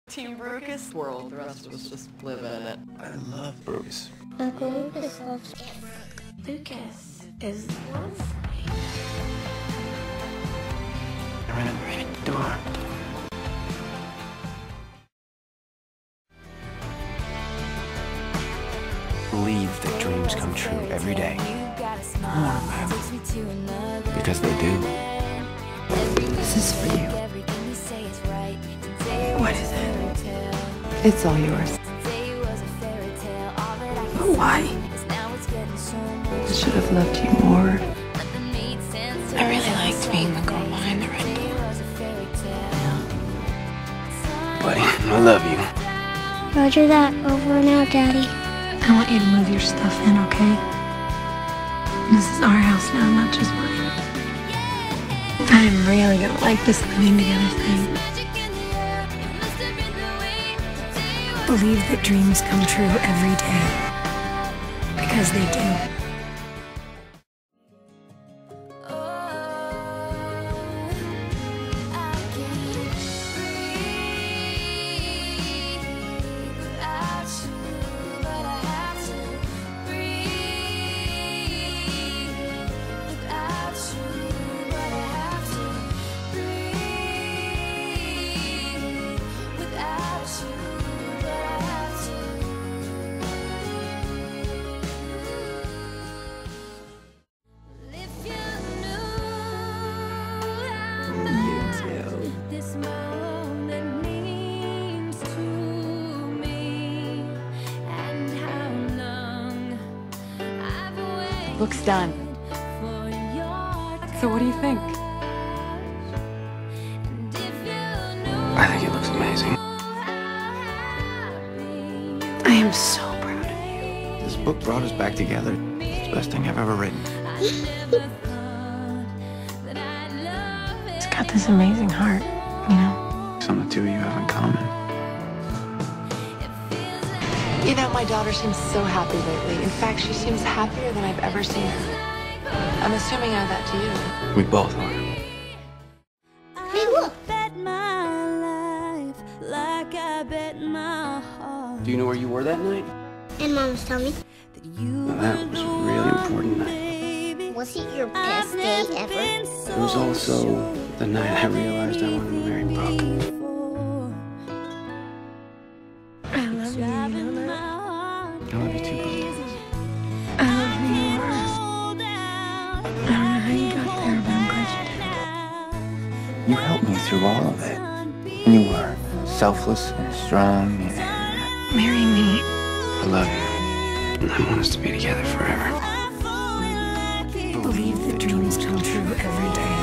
Team Brooke's world, the rest of us just live in it. I love Bruce. Uncle Lucas loves it. Lucas is love. Right at the door. Believe that dreams come true every day. More about it. Because they do. This is for you. What is it? It's all yours. But why? I should have loved you more. I really liked being the girl behind the red door. Buddy, I love you. Roger that. Over and out, Daddy. I want you to move your stuff in, okay? This is our house now, not just mine. I'm really gonna like this living together thing. Believe that dreams come true every day. Because they do. Looks done. So what do you think? I think it looks amazing. I am so proud of you. This book brought us back together. It's the best thing I've ever written. It's got this amazing heart, you know? Something the two of you have in common. You know, my daughter seems so happy lately. In fact, she seems happier than I've ever seen her. I'm assuming I owe that to you. We both are. Hey, look. Do you know where you were that night? And Mom's tummy. Well, that was a really important night. Was it your best day ever? It was also the night I realized I wanted to marry Brooke. I love you, you know that? I love you too, Brooke. I love you more. I don't know how you got there, but I'm glad you did. You helped me through all of it. And you were selfless and strong. And Marry me. I love you. And I want us to be together forever. Believe that dreams come true every day.